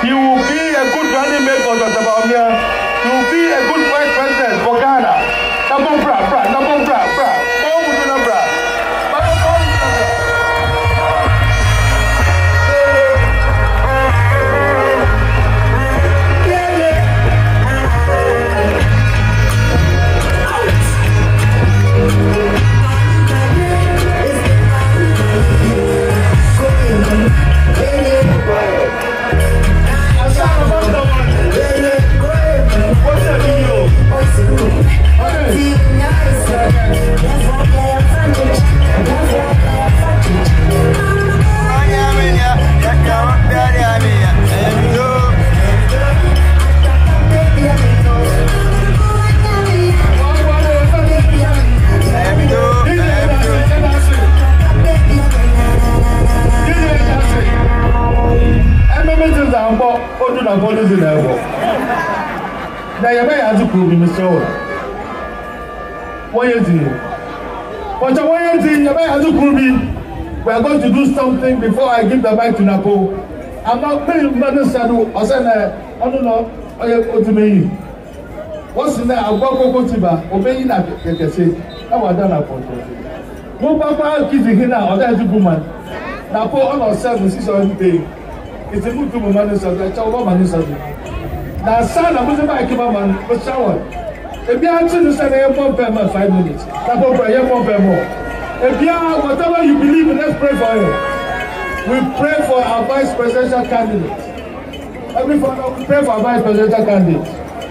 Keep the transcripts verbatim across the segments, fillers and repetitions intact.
he will be a good running mate for Doctor Bawumia. He will be a good vice president for Ghana. Double bra, bra, double bra, bra. All with no bra. Now you may have to prove Mister What you do? What you do? You may have to prove it. We are going to do something before I give the mic to Napo. I'm not paying money to I said, I don't know. I go to me. What's in there? I'll go to Tiba. Obey that. They can say, I was done upon you. No papa kids here now. Other woman. Napo on our seven six or anything. It's a good woman. So I tell woman is now, son, I was about to give a man for shower. If you are to say a pump per five minutes, that will pray a pump per more. If you are whatever you believe in, let's pray for him. We pray for our vice presidential candidate. Every father, we pray for our vice presidential candidate.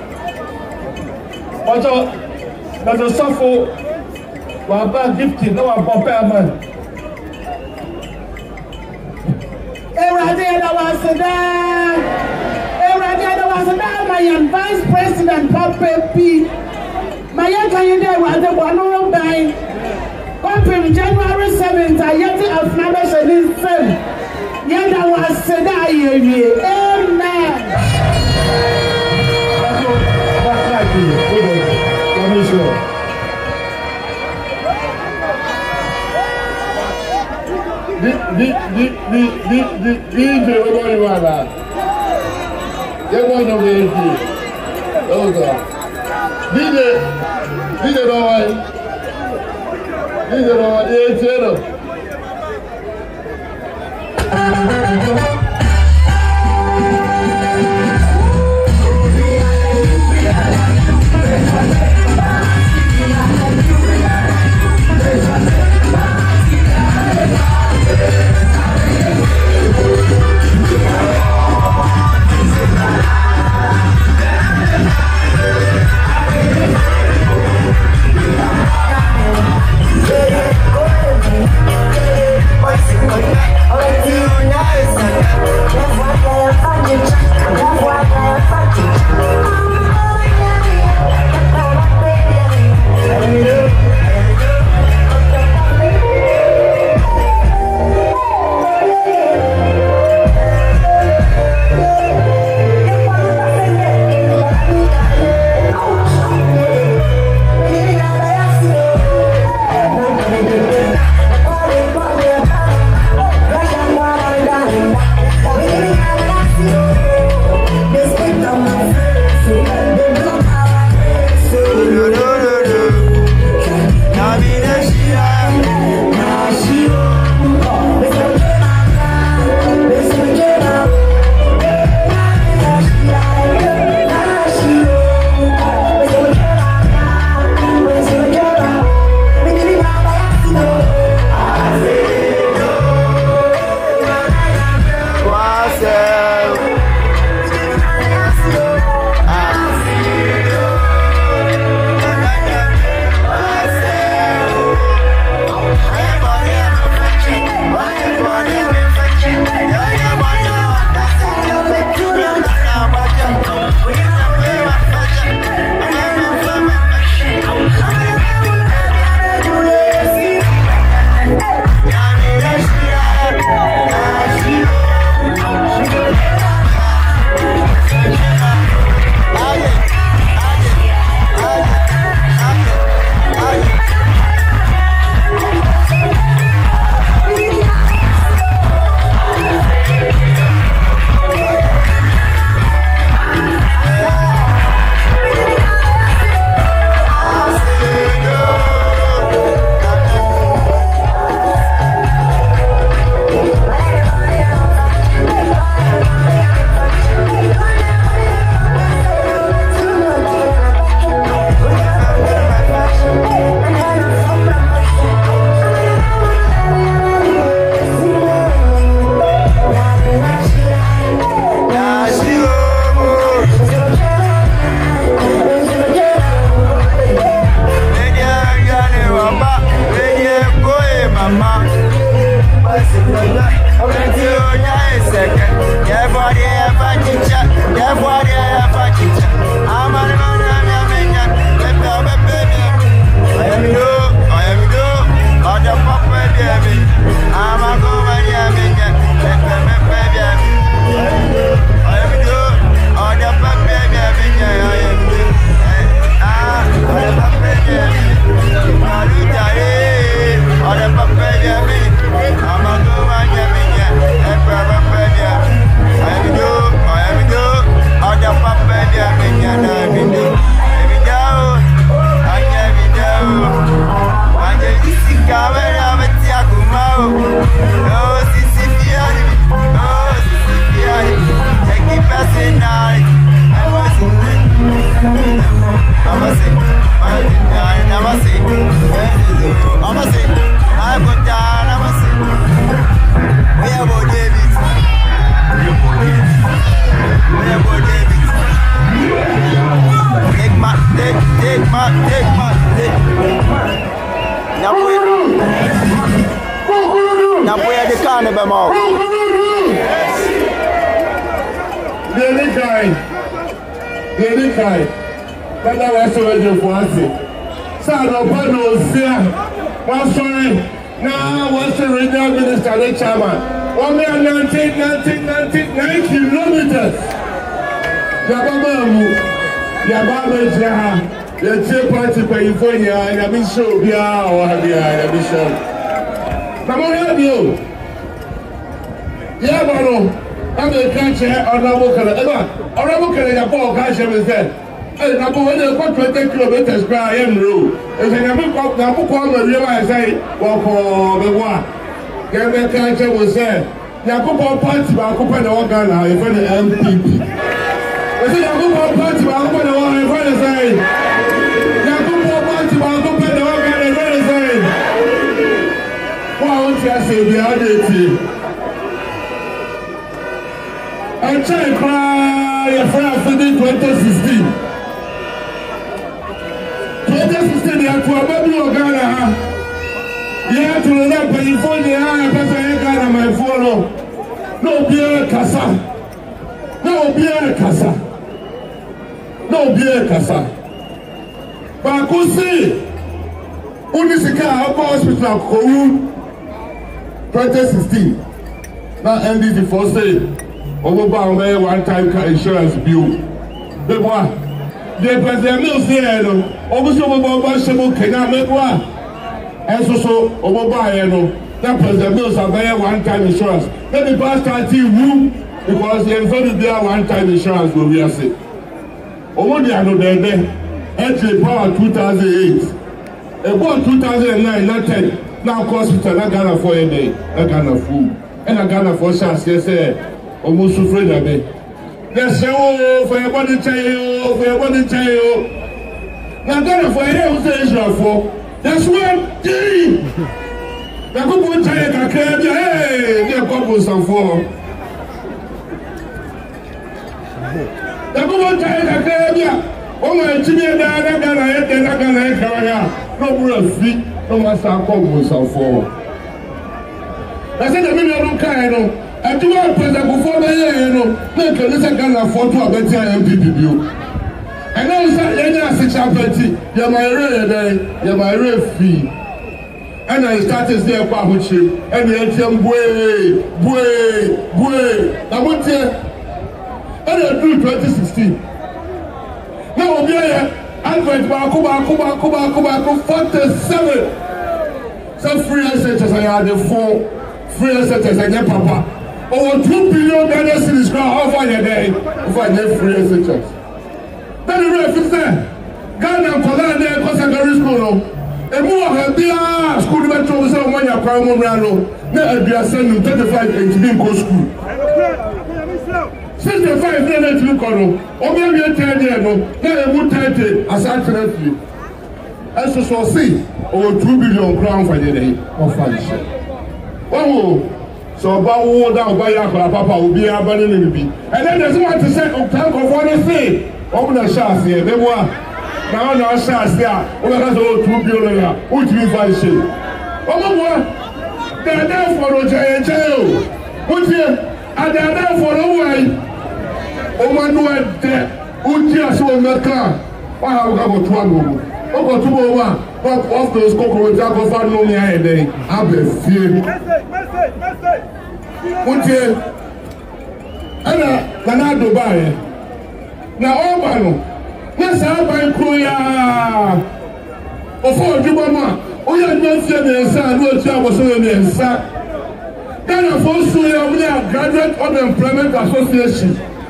But there's a suffer, we are about gifting, no one pump per man. I am Vice President Papa P. My young candidate was the one who died. Company January seventh, I yet of Nabash and his son. Yet I was said, Amen. That's like you. Let me show. The the the the the the the what you are now. They want to be here. Oh God. Did they? Did they know why? Did they know why? They said Oh, Show yeah, or have you had a show? Come on, help you. Yeah, Bono. I'm the country on the book of the or I'm looking at Paul Casher is there. And I'm going to twenty kilometers by I am rule. If I never got the book on the river, I say, well, for the war. Get the country was there. Yakupo party by Cooper the Organa, if any M P P. I said, Yakupo party by Cooper the Organa, if I say, Yakupo party by Cooper. I say the other I try to cry a friend for the twenty sixteen. twenty sixteen, you have to abandon your Ghana. You have to run up and you phone the eye, but I ain't Ghana, my phone. No beer, Casa. No beer, Casa. No beer, Casa. But I could see, Unisika, I'll go hospital, Koru. twenty sixteen. Now N D C for say over by one time car insurance bill. The one the president mills here no over so over Shemo Kenya make one. And so so over by no that president mills are very one time insurance. Let me pass that who because the involved there one time insurance will be a say. Over the ano there entry power two thousand eight. About two thousand nine, not ten. Now hospital na Ghana for a day, na Ghana food, and na Ghana for chance. Yes, sir. Almost afraid of me. Yes, sir. For your body chayo, for your body chayo. Na Ghana for a day, who say Israel for? That's one thing. Na couple chayo kakre, hey, they couple some for. Na couple chayo kakre, yeah. Oh my, Jimmy, na na Ghana, na Ghana, na Ghana, no more feet. No matter how come we shall fall. I said the million of kind, you know. And to our president before the year, you know, they can listen to a photo of better M P P view. And now it's like any six twenty, you're my real, you're my real fee. And I started there for which you, and the A T M, boy, boy, boy. I went here, and I do twenty sixteen. Now we'll be here. Advent Baku Baku Baku Baku Baku forty-seven. Some free assets I had the four free assets I get papa. Over two billion Ghana cities go off on your day if I get free assets. Then the rest is there. Ghana and Poland there because secondary school. A more of the school metro was on one year prime rano. Now I be sending thirty-five to be go school. sixty-five minutes to call. Or maybe a ten year no. Now a good title as I tell you. As you shall see, over two billion crown for the day of function. Oh, so about all down by your papa will be abandoning me. And then there's one to say, oh, thank God for the thing. Open the shots here, they were. Now, now, shots there. Oh, that's all two billion. Which means function. Oh, what? They're there for the jail. What's here? And they're there for the way. no at that. Utia so Mecca. Why have I got one? Oh, got two more. But off those cocoa, I go find no me a day. I'll be fear. Message, message, message. Utia. Anna, Nana Dubai. Now, all by no. Yes, I'll buy Koya. Before Jubama. Oh, yeah, no fear the inside. No fear was on the inside. Ghana for Suya, we are Graduate Unemployment Association.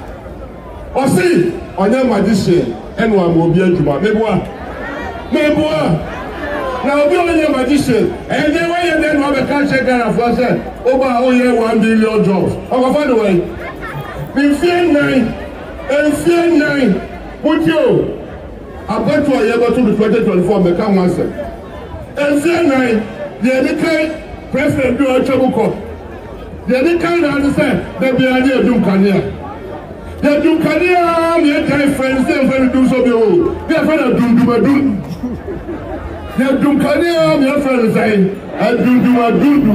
Or see, on your magician, and one will be a Juma. Maybe one. Maybe one. Now, be on your magician, and then when you then have a country Ghana for us, over all year one billion jobs. I'll find a way. In fear nine, in fear nine, put you. I bet to a year to the twenty twenty-four, become one set. In fear nine, the educated President do a trouble call. The other kind of understand that we are near Dunkania. The Dunkania, my friends, they are going to do so. They are going to do do do. The Dunkania, my friends, say, I do do do do.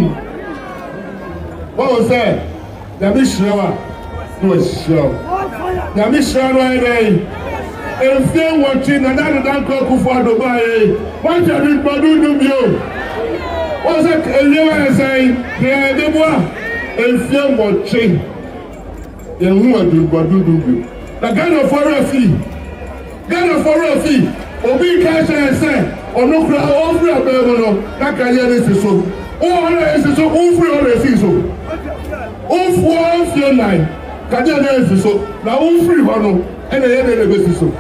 What was that? The mission was show. The mission right there. If they watching another than Coco for Dubai, what are you going to do? What's that? You are saying, yeah, they were. If you watching, then who are doing what do you? The Ghana for a fee. Ghana for a fee. Obi cash and say, or no crowd over a bevel, that can hear this so. Oh, this is so awful or a season. Oh, four, four, nine. Can you hear this so? Now, all free one, and the other business so.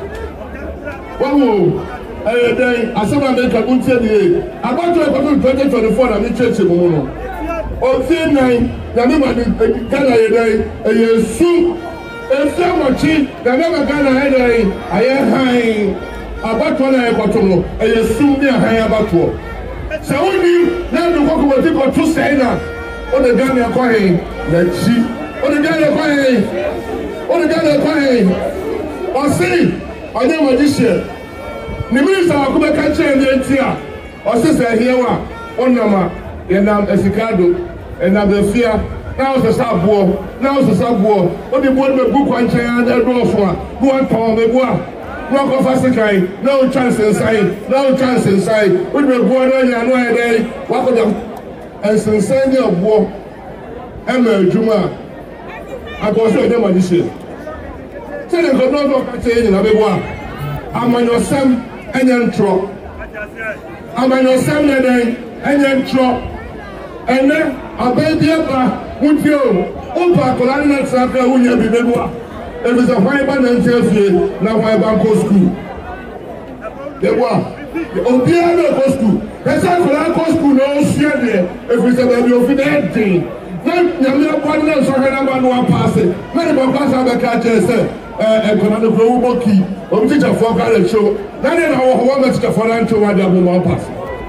One more. I saw my make a good day. About to go to twenty twenty-four and meet church. On say nine, the member Ghana day, a year soon. And so much, the member Ghana day, I am high about one I got to know, a year soon near high about two. So only now the walk over to two say now. On the Ghana coin, let's see. On the Ghana coin, on the Ghana coin. Or see, I know my this year. The minister will come and change the entire. Or sister here, one number, and I'm a Chicago. And I'm the fear. Now it's a sub war. Now it's a sub war. What the board the book one chain and the door for go and power the bois. Rock of Asakai, no chance inside, no chance inside. We will go on and no day. What of them? And since Sunday of war, Emma Juma, I go show them on this year. Tell them to not talk in a big one. I'm on your son and then drop. I'm on your son and then drop. And then a baby with you. Opa Colana Saka, who you be the one. There is a fiber and tells now why Banco School. The one. The Obiano School. That's how Colana School knows here. If it's a baby of the thing. Then the mere partners are number one passing. Many of us have a catcher, sir. And Colana Global Key. Or teacher for college show. Then I want to teach for Anto one double pass.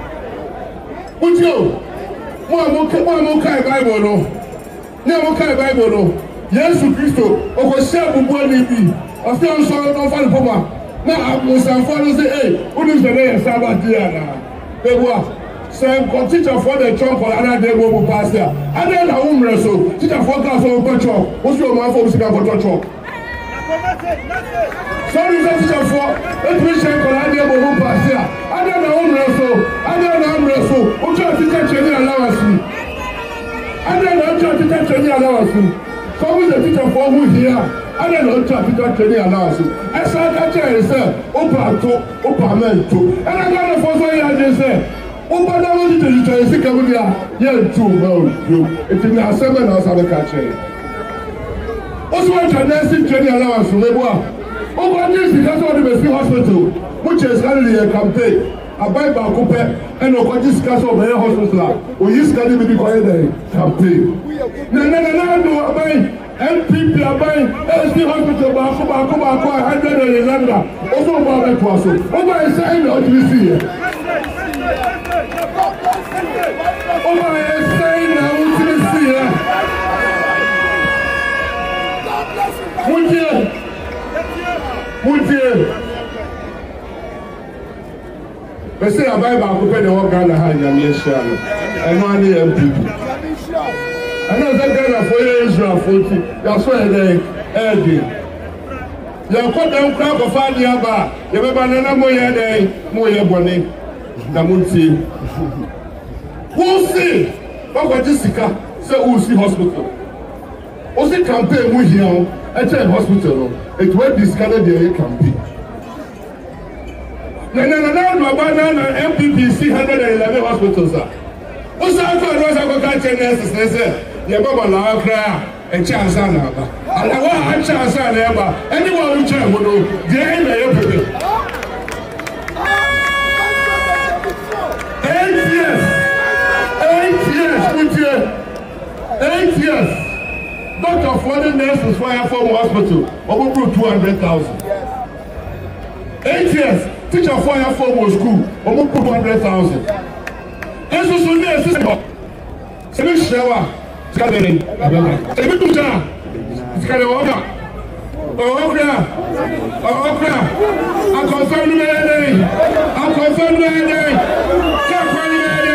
With you. One more Bible, no. Never carry Bible, no. Yes, Christo, or was share with one baby. Of them, so I don't find Papa. Now I must have followed the A. Who is the name of Sabbath Diana? They were. So I'm teacher for the trunk for another day will pass there. I don't know whom wrestle. Teacher for class of petrol. What's your mouth for the petrol? Sorry, teacher for let me check for another day will pass there. I don't know whom wrestle. I don't know whom wrestle. What's your teacher training allowance? I don't know what teacher training allowance. Come with the teacher for who here. I don't know what teacher training allowance. I saw that chair and said, Opa to, Opa men to. And I got a photo here and say, Opa now want to teacher and see come here. Yeah, too well, you. It's in the assembly house of the country. What's what your nursing training allowance from Leboa? Opa this is that's what the Messi Hospital, which is only a campaign. I buy back up and no discuss of the hospital. We use to be the campaign. No, no, no, no, no, I buy M P P, I buy L S D hospital, back up, back up, back up, one hundred in London. Also, about that was so. What I say, what do you see? What I say, now, what do you see? Would you? Would you? They say I buy back up and walk down the high and and one M P P. I know that Ghana for Israel forty. That's why they Eddie. You cut down crap of five years back. You remember no more day, more year bonnet. Namunti. Who see? What Jessica say? Who see hospital? Who see campaign we here? At a hospital. It will discard the campaign. No, no, no, no, no, banana M P P C one hundred eleven hospitals. What's that for? What's that for? Can't change this. You Baba la cry and chance on her. And I want a chance on her. Anyone who try would know. The end of everything. Eight years. Eight years. Eight years. Eight years. Doctor for the nurses fire from hospital. Over two hundred thousand. Eight years. Teacher fire from school. Over two hundred thousand. And so soon as this is shower. Gathering. Every two times. It's kind of over. Oh, okay. Oh, okay. I confirm the day. I confirm the day. Can't find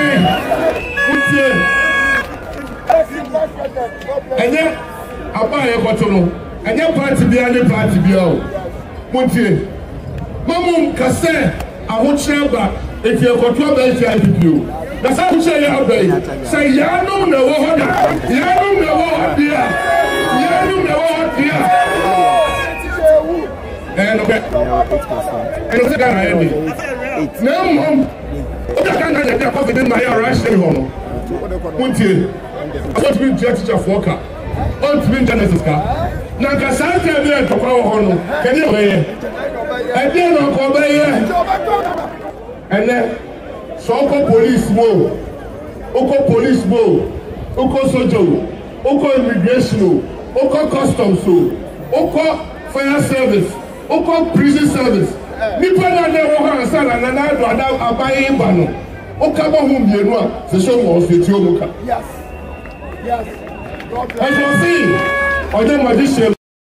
the day. And then, I buy a bottle. And your party be any party be out. Monty. Mamma, Casse, I won't share back if you're controlled by you. That's how you say out there. Say, Yano, no water. Yano, no water. Yano, no water. And okay. And what's that? No, mom. I can't get that coffee in my rush. Monty. I want to be teacher for car. I want to be Genesis car. Now, because I tell you to call on. Can you hear? I didn't come by here. And then. So oko police mo, oko police mo, oko sojo, oko immigration, oko customs, oko fire service, oko prison service. Nipa na de wo han sa na na do ada abaye ba no. Oka ba hu bienu a se so mo so ti omuka. Yes. Yes. God bless. As you see, oje magician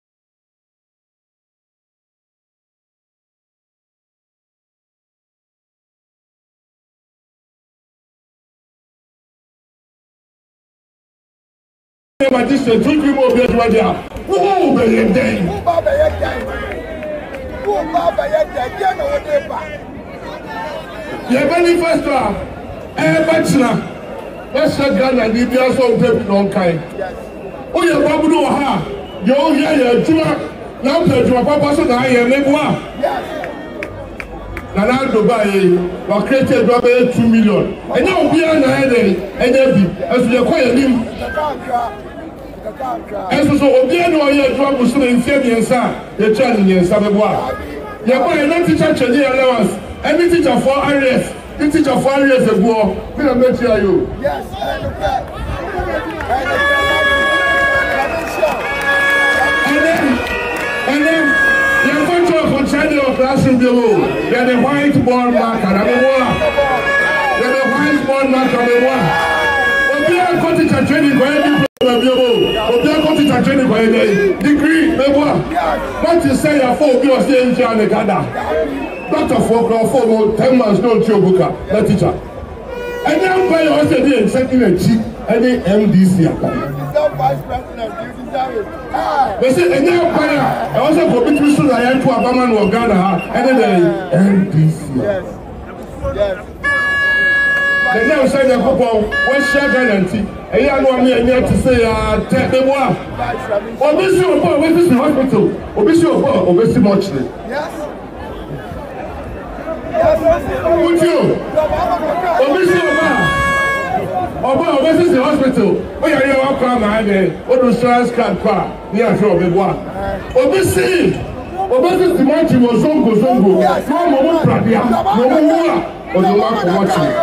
Magician, two people be at Radia. Who be your day? Who Baba your day? Who Baba your day? You know what they buy. Your very first one, eh, bachelor. Let's say Ghana, the India so baby non kind. Yes. Who your Babu do ha? You hear your Juma. Now the Juma Papa so na here nebua. Yes. Nana Dubai, we created two million. And now we are na here, and then as we acquire him. And so, Obiano, you drop was in Fabiansa, the challenge in Sababois. You buy no teacher training allowance, any teacher for areas, the teacher for areas of war, we are met you. Yes, and then, and then, you're going to continue your classroom below. You're the whiteboard marker, I'm a war. You're the whiteboard marker, I'm a war. Obiano, teacher training for any. Obiano training for any degree, what you say your phone you are saying in Ghana. Doctor for phone ten months no Chobuka, that teacher. And then by your say second and cheap any M D C account. Vice President, you deserve it. They say and now I also go between so I am to Abaman or Ghana and then M D C. Yes. Yes. They now say the couple what share guarantee. And you know me and you to say uh take the one. Obviously or obviously hospital. Obviously or obviously mortuary. Yes. Yes. Would you? Obviously or Oba obviously hospital. Oh yeah, you are come and what do insurance card car? Near sure big one. Obviously. Obviously mortuary was zongo zongo. No more pradia. No more. Or you want to watch it.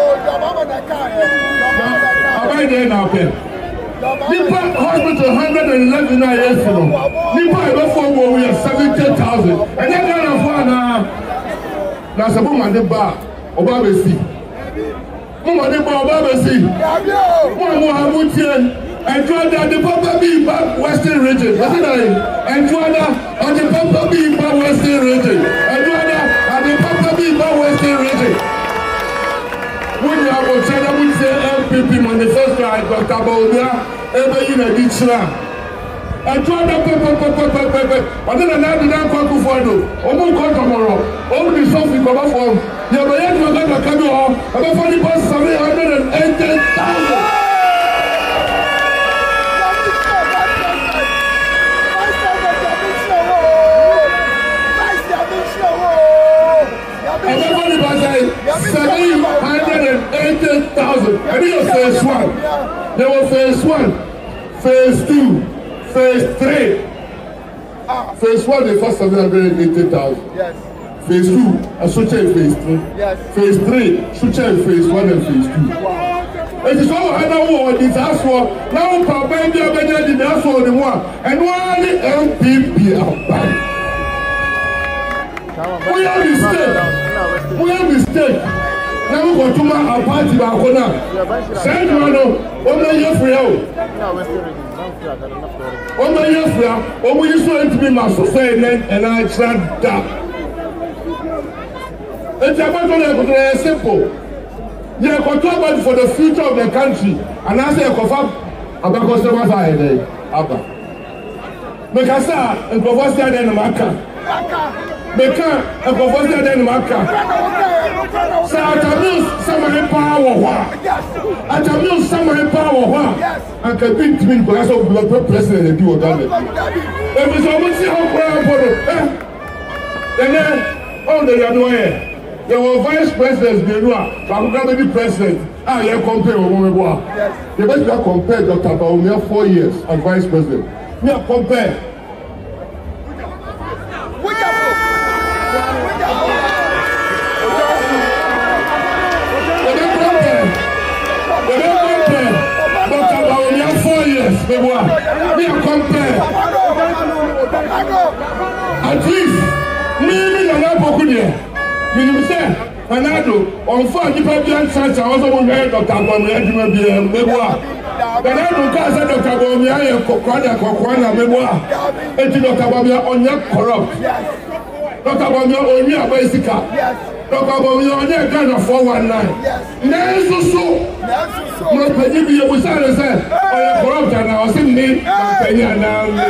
Right there now, okay. Nipa hospital one hundred eleven years ago. Nipa ever for we are seventy thousand. And that kind of one now. Now some woman the bar, Obama see. Woman the bar, Obama see. One more Hamilton. And Jordan the Papa B back Western region. What's it name? And Jordan on the Papa B back Western region. And Jordan on the Papa B back Western region. When you have a China, we say M P P manifesto, I got Cabonia, every in a ditch. And Jordan, but then another Fuado, Omo Contamoro, only something come from Yabayat Magana Kano, about forty past seven hundred and eighty thousand. Everybody was saying seven hundred and eighty thousand. I mean, phase one. There was phase one, phase two, phase three. Phase one, the first seven hundred and eighty thousand. Yes. Phase two, a switch in phase three. Yes. Phase three, switch in phase one and phase two. Wow. It is all I know what this house for. Now, Papa, and the other did the house for the one. And one L P P out back. We have mistake. We have mistake. Now we go to my party back on now. Send one of my year for you. Oh my year for you. Oh, we used to be my society and I tried that. It's about to simple. You are controlled for the future of the country. And I say, confirm about customers are there. Abba. Because I'm going to in the market. Meka ekofosi ade ni maka sa atamus samare power wa atamus samare power wa anka big team because of the president dey do Ghana e bi so mo si how kwa bodo eh then on the yanoye the vice president dey do a ba ko be the president ah you compare o mo me bo you better compare Doctor Bawumia four years as vice president me compare we are compared. At least, me and I both here. Me say, Fernando, on four different church, I also want to Doctor Bawumia to be a member. Fernando Casa Doctor Bawumia and Kokwana Kokwana member. And Doctor Bawumia on your corrupt. Doctor Bawumia on your basic. Doctor Bawumia on your kind of four one nine. Never so. No, but if you was saying, oh, you're corrupt, and I was saying, me, I'm penny and now. Hey,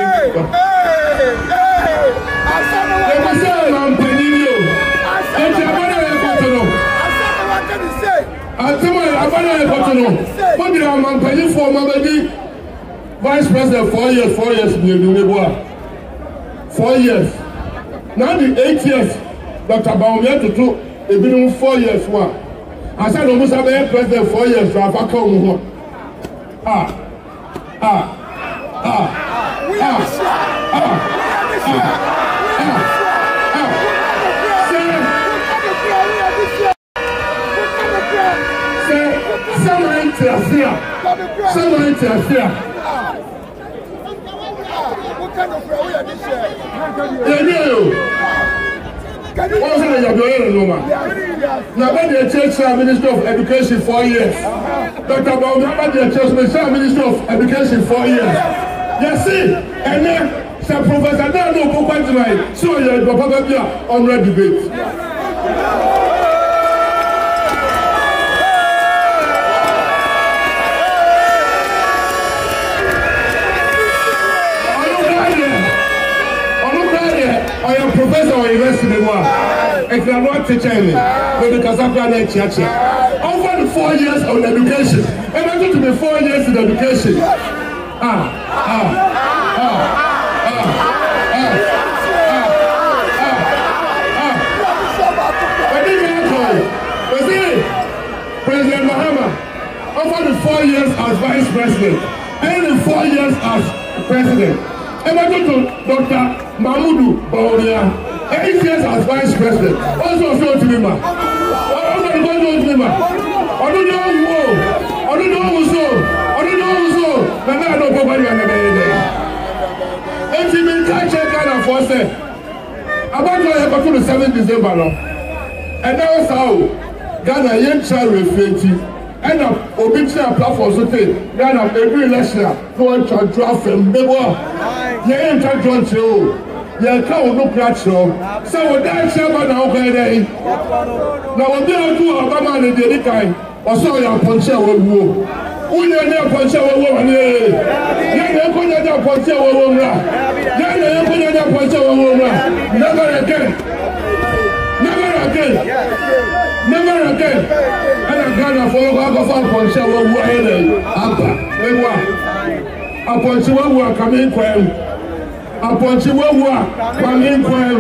hey, I'm penny you. And you're going to know. I tell you, I'm going to know. What did I'm penny for, my baby? Vice President, four years, four years, four years. Now the eight years, Doctor Bawumia to do, they've been four years, one. I said, almost have been president four years, so I've come home. Ah, ah, ah, ah, ah, ah, ah. Say, someone interfere. Someone interfere. What kind of prayer we are this year? What's the number? Now, when the church Minister of Education four years, Doctor Bawumia, the church Minister of Education four years. You see, and then some Professor Dano Bokwan tonight, so you're probably on red debate. I am professor of university one. If you are not teaching me, because I'm not teaching. Over the four years of education, I'm going to be four years in education. Ah, ah, ah, ah, ah, ah, ah, ah. What did you call? You see, President Mahama, over the four years as vice president, and the four years as president. I'm going to Doctor Mahmoud Bawumia, eight years as vice president. Also, so to me, ma. Also, to me, ma. I don't know who. I don't know who so. I don't know who so. But now I don't know what you are doing. And she been catching kind of force. About to have to the seventh December now. And now it's how Ghana young child refugee. And a obituary platform so take Ghana every election. No one can draft them. They were. You ain't touch on you. You can't look at you. So what that chairman now going there? Now what they do Obama and the other kind. Or so you punch your war. Who you never punch your war? You never put your punch your war. You never put your punch your war. Never again. Never again. Never again. And I'm gonna follow up on Poncha who are here. Abba. Upon Chihuahua who are coming quail. Upon Chihuahua coming quail.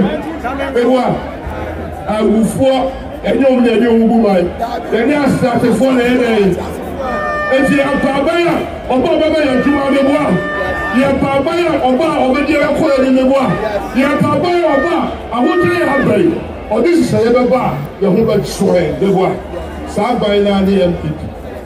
I will fall and you will do woman. Then I started for the day. And the Ababaya, Obama, and two of the one. The Ababaya, Oba, over the Aqua in the one. The Ababaya, Oba, I want to have baby. Or this is a level bar, the Hubert Swain, the one. Sabaina, the M P P.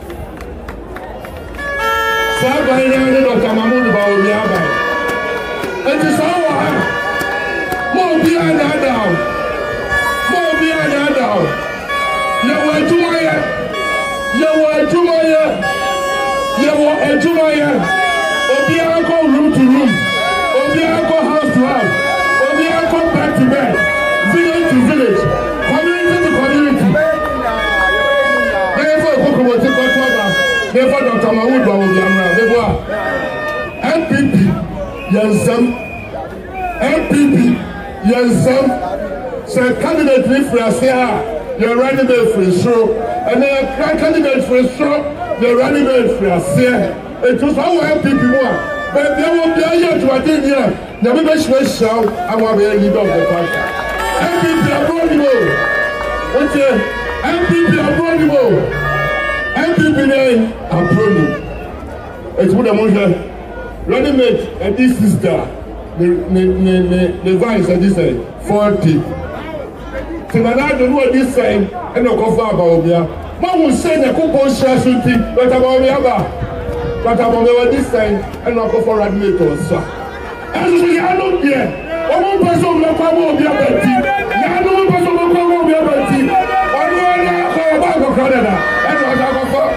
Sabaina, the Tamamu, about the Abba. It is our more behind that down. More behind that down. You were to my head. You were to my head. You were to my head. Obiako room to room. Obiako house to house. Obiako back to bed. Village to village. Community to community. Therefore, Kokomo take what you have. Therefore, Doctor Mahmoud will be around. Therefore, M P P, Yansam. M P P, Yansam. Say candidate for a year, you're running there for a show. And then a candidate for a show, you're running there for a year. It was our M P P more. But there will be a year to attend here. The members will shout, I want to be a leader of the party. M P P abroad the world. What's it? M P P abroad the world. M P P name abroad. It's what I'm going running mate and this sister. The the vice and this side. forty. So now I don't know what this side and no cover about here. Mom will say the coupon share shooting, but about the other. But about this side and no cover radicals. And we are not there. One person will come over the other team. No one person will come over the other team. One one about Canada. And what I go for.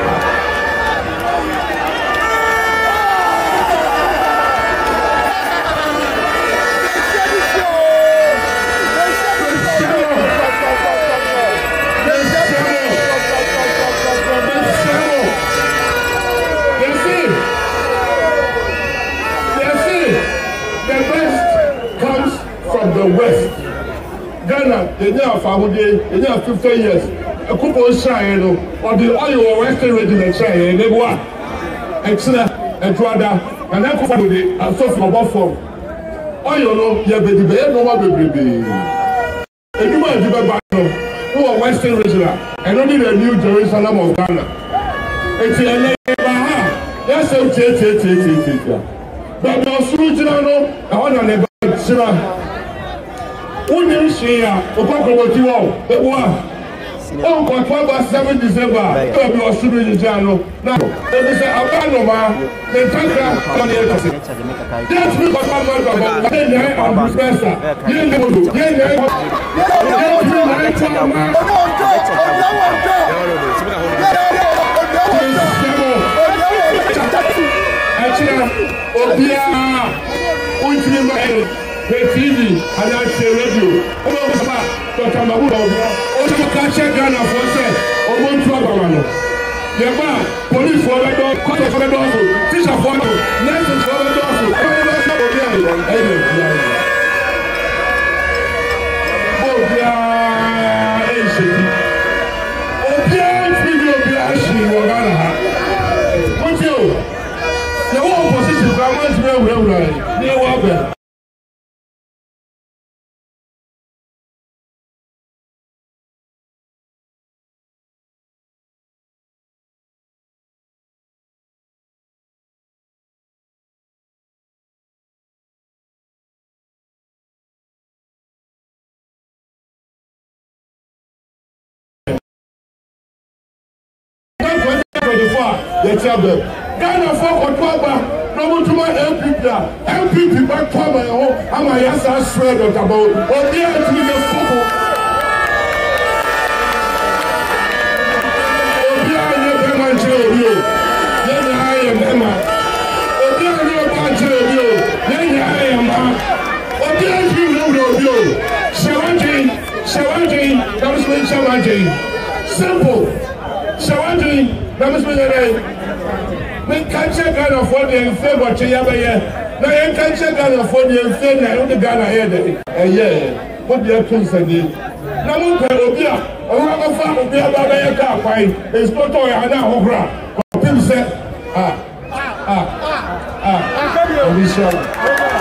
The West, Ghana, they now found they now fifty years. A couple of shine, or the oil Western region shine, they go up. Excellent, and Trada, and then for the Sophia about form. Oil, no, yeah, baby, no one baby. And you might give a battle who are Western region, and only the New Jerusalem of Ghana. It's a Baha, that's okay, take it. But no solution, I want to never. Who didn't share? Okoko you all. The one. Oh, October seventh December. Come your student in Jano. Now, they say Abano ma. They take that on the other. That's because I'm not about. Then I am professor. Then they will. Then they will. Actually, Obia, Ultimate. T V and I say radio. Oh, Doctor Mahmoud, oh, you can check Ghana for say, oh, one program. The bar, police for the dog, court for the dog, teacher for the nurses for the dog. Oh, yeah, it's oh, yeah, video, yeah, she will Ghana. What's you? The whole position, I want to know where we are. Near Wabber. The trouble. Ghana for October, no to my M P P. M P P back to my home. I'm a yes, I swear that about. Oh, dear, to the football. Oh, dear, I never mind you. Then I am Emma. Oh, dear, I never mind you. Then I am Emma. Oh, dear, you know you. Shawaji, Shawaji, that was when Shawaji. Simple. Shawaji. na me so ye dey me kan che Ghana for the favor che ya be ye na ye kan che Ghana for the favor na the Ghana here dey eh yeah what dey tun say na mo pe obi a o wa go fa obi a ba be ye ka kwai is to to ya na ho bra ko pim say ah ah ah ah